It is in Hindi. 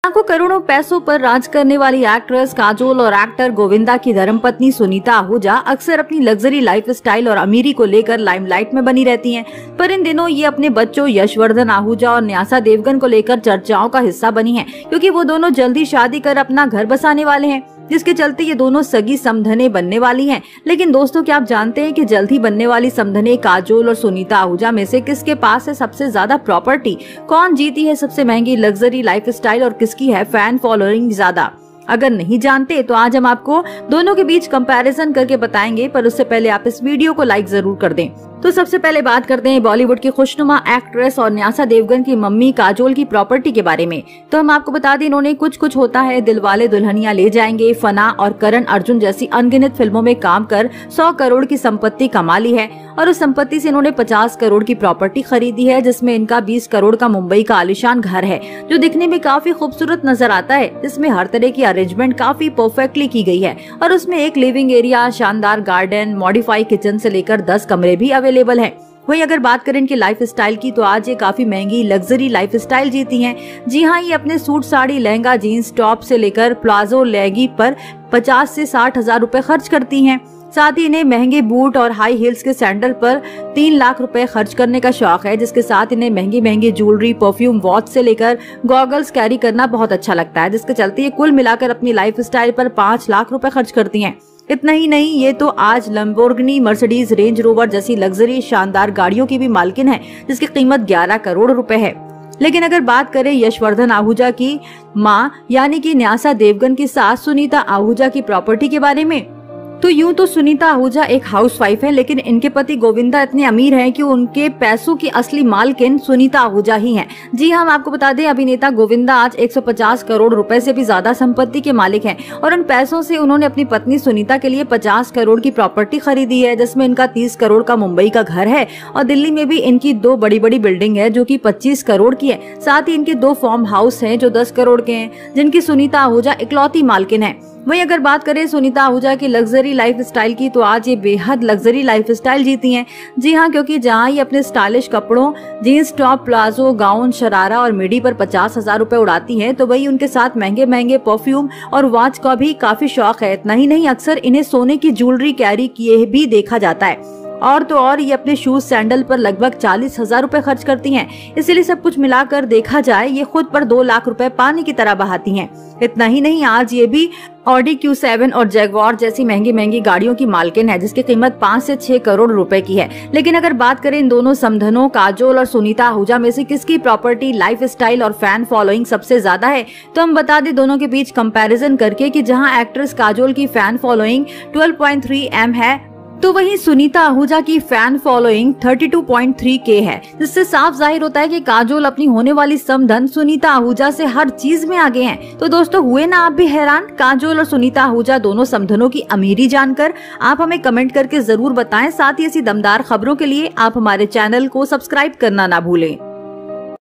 लाखों करोड़ों पैसों पर राज करने वाली एक्ट्रेस काजोल और एक्टर गोविंदा की धर्मपत्नी सुनीता आहूजा अक्सर अपनी लग्जरी लाइफ स्टाइल और अमीरी को लेकर लाइमलाइट में बनी रहती हैं। पर इन दिनों ये अपने बच्चों यशवर्धन आहूजा और न्यासा देवगन को लेकर चर्चाओं का हिस्सा बनी है, क्योंकि वो दोनों जल्दी शादी कर अपना घर बसाने वाले हैं, जिसके चलते ये दोनों सगी समधने बनने वाली हैं। लेकिन दोस्तों, क्या आप जानते हैं कि जल्द ही बनने वाली समधने काजोल और सुनीता आहूजा में से किसके पास है सबसे ज्यादा प्रॉपर्टी, कौन जीती है सबसे महंगी लग्जरी लाइफ स्टाइल और किसकी है फैन फॉलोइंग ज्यादा? अगर नहीं जानते तो आज हम आपको दोनों के बीच कंपैरिजन करके बताएंगे, पर उससे पहले आप इस वीडियो को लाइक जरूर कर दें। तो सबसे पहले बात करते हैं बॉलीवुड की खुशनुमा एक्ट्रेस और न्यासा देवगन की मम्मी काजोल की प्रॉपर्टी के बारे में। तो हम आपको बता दें, इन्होंने कुछ कुछ होता है, दिलवाले दुल्हनिया ले जाएंगे, फना और करण अर्जुन जैसी अनगिनत फिल्मों में काम कर 100 करोड़ की संपत्ति कमा ली है और उस संपत्ति से इन्होंने 50 करोड़ की प्रॉपर्टी खरीदी है, जिसमें इनका 20 करोड़ का मुंबई का आलीशान घर है, जो दिखने में काफी खूबसूरत नजर आता है, जिसमें हर तरह की अरेंजमेंट काफी परफेक्टली की गई है और उसमें एक लिविंग एरिया, शानदार गार्डन, मॉडिफाई किचन से लेकर 10 कमरे भी अवेलेबल है। वहीं अगर बात करें इनकी लाइफ स्टाइल की, तो आज ये काफी महंगी लग्जरी लाइफ स्टाइल जीती हैं। जी हाँ, ये अपने suit, sari, lehenga, jeans top से लेकर प्लाजो, लेगी पर 50 से 60 हजार रुपए खर्च करती हैं। साथ ही इन्हें महंगे बूट और हाई हील्स के सैंडल पर 3 लाख रुपए खर्च करने का शौक है, जिसके साथ इन्हें महंगी महंगी ज्वेलरी, परफ्यूम, वॉच से लेकर गॉगल्स कैरी करना बहुत अच्छा लगता है, जिसके चलते ये कुल मिलाकर अपनी लाइफ स्टाइल पर 5 लाख रुपए खर्च करती हैं। इतना ही नहीं, ये तो आज लैम्बोर्गिनी, मर्सिडीज, रेंज रोवर जैसी लग्जरी शानदार गाड़ियों की भी मालकिन है, जिसकी कीमत 11 करोड़ रुपए है। लेकिन अगर बात करें यशवर्धन आहूजा की मां यानी कि न्यासा देवगन की सास सुनीता आहूजा की प्रॉपर्टी के बारे में, तो यूं तो सुनीता आहूजा एक हाउसवाइफ है, लेकिन इनके पति गोविंदा इतने अमीर हैं कि उनके पैसों की असली मालकिन सुनीता आहूजा ही हैं। जी हाँ, हम आपको बता दें, अभिनेता गोविंदा आज 150 करोड़ रुपए से भी ज्यादा संपत्ति के मालिक हैं और उन पैसों से उन्होंने अपनी पत्नी सुनीता के लिए 50 करोड़ की प्रॉपर्टी खरीदी है, जिसमें इनका 30 करोड़ का मुंबई का घर है और दिल्ली में भी इनकी 2 बड़ी बड़ी बिल्डिंग है जो की 25 करोड़ की है। साथ ही इनके 2 फार्म हाउस है जो 10 करोड़ के हैं, जिनकी सुनीता आहूजा इकलौती मालकिन है। वहीं अगर बात करें सुनीता आहूजा की लग्जरी लाइफ स्टाइल की, तो आज ये बेहद लग्जरी लाइफ स्टाइल जीती हैं। जी हाँ, क्योंकि जहाँ ये अपने स्टाइलिश कपड़ों, jeans top, palazzo, gown, sharara और मिडी पर 50 हजार रुपए उड़ाती हैं, तो वही उनके साथ महंगे महंगे परफ्यूम और वॉच का भी काफी शौक है। इतना ही नहीं, अक्सर इन्हें सोने की ज्वेलरी कैरी किए भी देखा जाता है और तो और ये अपने शूज, सैंडल पर लगभग 40 हजार रुपए खर्च करती हैं। इसलिए सब कुछ मिलाकर देखा जाए, ये खुद पर 2 लाख रुपए पानी की तरह बहाती हैं। इतना ही नहीं, आज ये भी ऑडी Q7 और जैगवार जैसी महंगी महंगी गाड़ियों की मालकिन है, जिसकी कीमत 5 से 6 करोड़ रुपए की है। लेकिन अगर बात करें इन दोनों समधनों काजोल और सुनीता आहूजा में से किसकी प्रॉपर्टी, लाइफ स्टाइल और फैन फॉलोइंग सबसे ज्यादा है, तो हम बता दें दोनों के बीच कंपैरिजन करके कि जहां एक्ट्रेस काजोल की फैन फॉलोइंग 12.3 M है, तो वहीं सुनीता आहूजा की फैन फॉलोइंग 32.3K है, जिससे साफ जाहिर होता है कि काजोल अपनी होने वाली समधन सुनीता आहूजा से हर चीज में आगे हैं। तो दोस्तों, हुए ना आप भी हैरान काजोल और सुनीता आहूजा दोनों समधनों की अमीरी जानकर? आप हमें कमेंट करके जरूर बताएं। साथ ही ऐसी दमदार खबरों के लिए आप हमारे चैनल को सब्सक्राइब करना ना भूलें।